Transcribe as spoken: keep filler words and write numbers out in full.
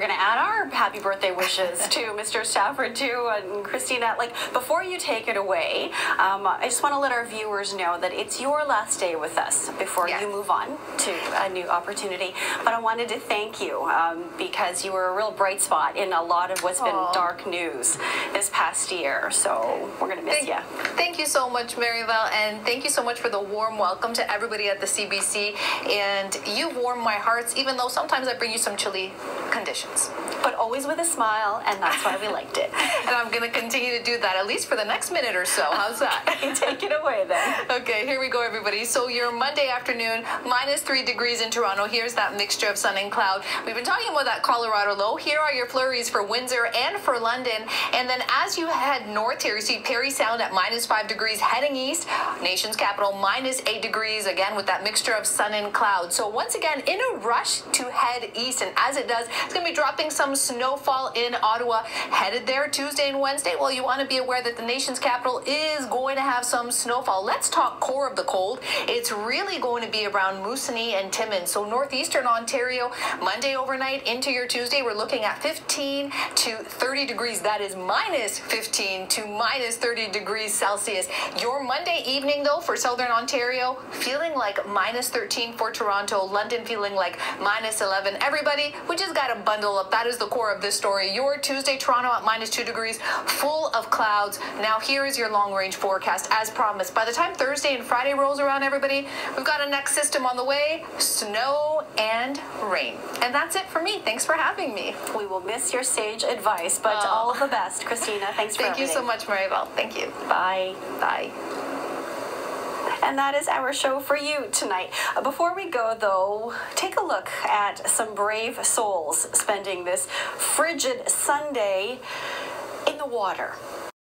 going to add our happy birthday wishes to Mister Stafford too, and Christina. Like, before you take it away, um, I just want to let our viewers know that it's your last day with us before yes. you move on to a new opportunity. But I wanted to thank you um, because you were a real bright spot in a lot of what's Aww. been dark news this past year. So we're going to miss thank, you. Thank you so much, Maribel, and thank you so much for the warm welcome to everybody at the C B C. And you've warmed my hearts, even though sometimes I bring you some chilly conditions. But always with a smile, and that's why we liked it. And I'm going to continue to do that, at least for the next minute or so. How's that? Take it away, then. Okay, here we go, everybody. So your Monday afternoon, minus three degrees in Toronto. Here's that mixture of sun and cloud. We've been talking about that Colorado low. Here are your flurries for Windsor and for London. And then as you head north here, you see Parry Sound at minus five degrees. Heading east, nation's capital, minus eight degrees, again, with that mixture of sun and cloud. So once again, in a rush to head east, and as it does, it's going to be dropping some snowfall in Ottawa. Headed there Tuesday and Wednesday. Well, you want to be aware that the nation's capital is going to have some snowfall. Let's talk core of the cold. It's really going to be around Moosonee and Timmins. So northeastern Ontario, Monday overnight into your Tuesday, we're looking at fifteen to thirty degrees. That is minus fifteen to minus thirty degrees Celsius. Your Monday evening, though, for southern Ontario, feeling like minus thirteen for Toronto. London feeling like minus eleven. Everybody, we just got to bundle up. That is the core of this story. Your Tuesday, Toronto at minus two degrees, full of clouds. Now here is your long-range forecast as promised. By the time Thursday and Friday rolls around, everybody, we've got a next system on the way, snow and rain. And that's it for me. Thanks for having me. We will miss your sage advice, but oh. all of the best, Christina. Thanks for Thank everything. you so much, Maribel. Thank you. Bye. Bye. And that is our show for you tonight. Before we go, though, take a look at some brave souls spending this frigid Sunday in the water.